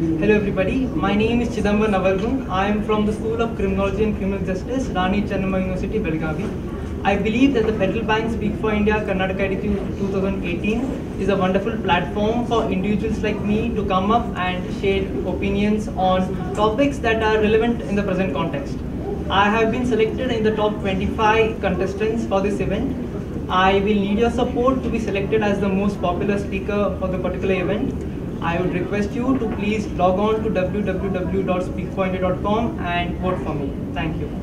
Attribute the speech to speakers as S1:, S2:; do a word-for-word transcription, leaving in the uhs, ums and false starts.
S1: Hello everybody, my name is Chidambar Navalgun. I am from the School of Criminology and Criminal Justice, Rani Chennamma University, Belgavi. I believe that the Federal Bank Speak for India Karnataka Edition twenty eighteen is a wonderful platform for individuals like me to come up and share opinions on topics that are relevant in the present context. I have been selected in the top twenty-five contestants for this event. I will need your support to be selected as the most popular speaker for the particular event. I would request you to please log on to w w w dot speak for india dot com and vote for me. Thank you.